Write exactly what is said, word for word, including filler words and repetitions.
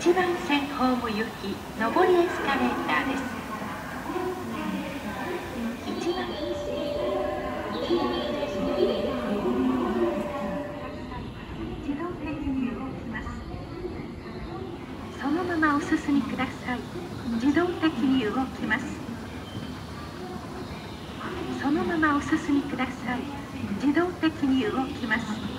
ちばん線ホーム行き上りエスカレーターです。いちばん自動的に動きます。そのままお進みください。自動的に動きます。そのままお進みください。自動的に動きます。